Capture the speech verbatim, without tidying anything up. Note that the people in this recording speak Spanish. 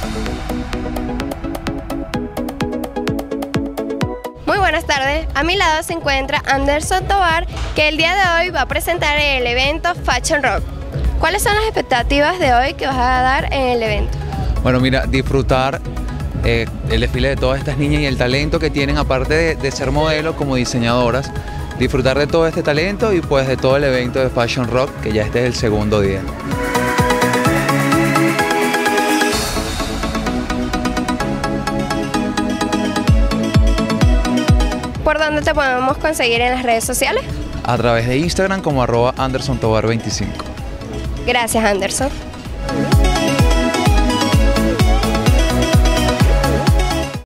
Muy buenas tardes, a mi lado se encuentra Anderson Tovar, que el día de hoy va a presentar el evento Fashion Rock. ¿Cuáles son las expectativas de hoy que vas a dar en el evento? Bueno, mira, disfrutar eh, el desfile de todas estas niñas y el talento que tienen, aparte de, de ser modelos como diseñadoras, disfrutar de todo este talento y pues de todo el evento de Fashion Rock, que ya este es el segundo día. ¿Por dónde te podemos conseguir en las redes sociales? A través de Instagram como arroba Anderson Tovar veinticinco. Gracias, Anderson.